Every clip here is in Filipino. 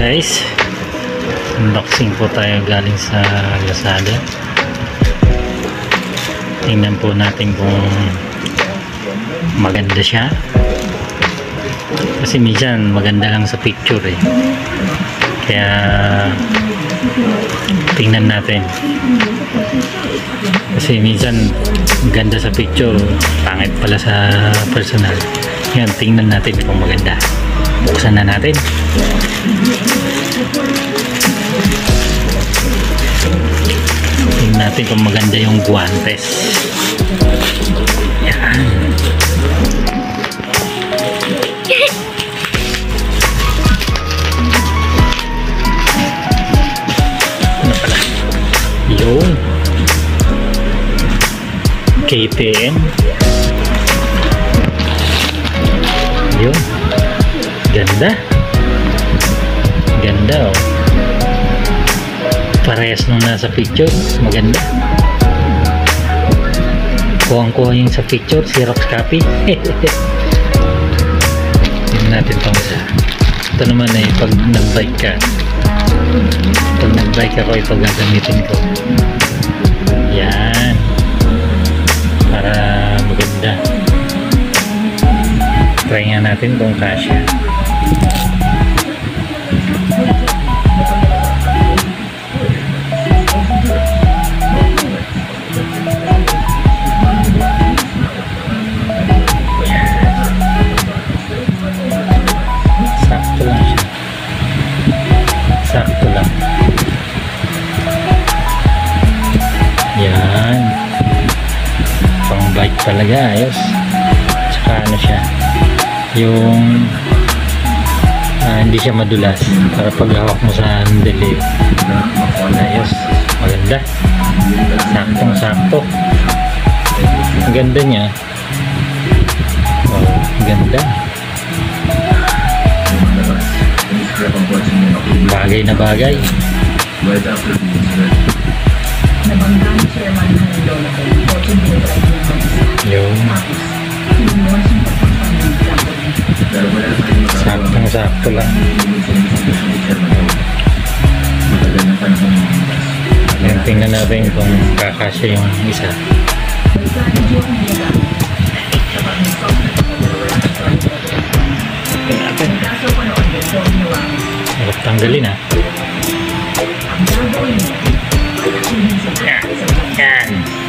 guys, unboxing po tayo galing sa Lazada. Tingnan po natin kung maganda siya, kasi minsan maganda lang sa picture kaya tingnan natin, kasi minsan ganda sa picture, pangit pala sa personal. Yan, tingnan natin kung maganda. Buksan na natin. Tingnan natin kung maganda yung guantes. Yan. Ano pala? Yun. KTM. Yun. Ganda. Ganda oh. Parehas nung nasa picture. Maganda. Kuhang-kuha yung sa picture. Xerox copy. Tingnan natin itong isa. Ito naman ay pag nag-bike ka. Pag nag-bike ako, ito gagamitin ko. Yan. Para maganda. Try nga natin kung kasya. Sakto lang siya. Sakto lang. Yan. Pang bike talaga. Ayos. Tsaka ano siya, yung hindi siya madulas, para pag hawak mo sa handle ayos, maganda, saktong sakto. Ang ganda niya. Oh, ganda, bagay na bagay. Yung saktong-sakto lang. Ayan, tingnan natin kung kakasya yung isa. Tingnan natin. Harap tanggalin ha. Yan.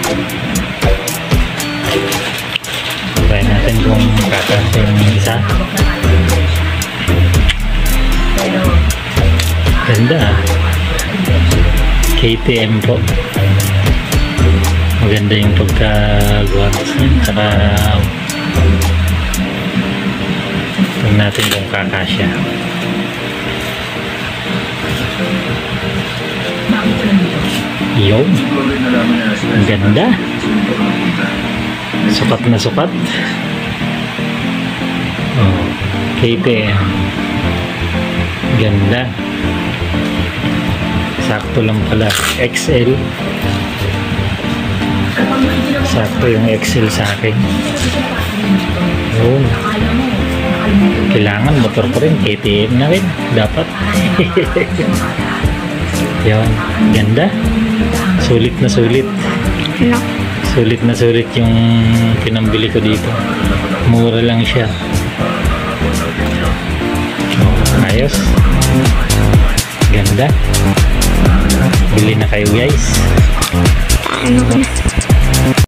Try natin kung kakasya yung isa. Ganda ah. KTM po. Maganda yung pagkagawa niya. Saka tingnan natin kung kakasya. Yun. Ang ganda. Sukat na sukat. Oh, KTM. Ganda. Sakto lang pala. XL. Sakto yung XL sa akin. Yun. Kailangan motor ko rin. KTM na rin. Dapat. Yun. Ganda. Sulit na sulit. Sulit na sulit yung pinambili ko dito. Mura lang siya. Oh, ayos. Ganda. Bili na kayo guys.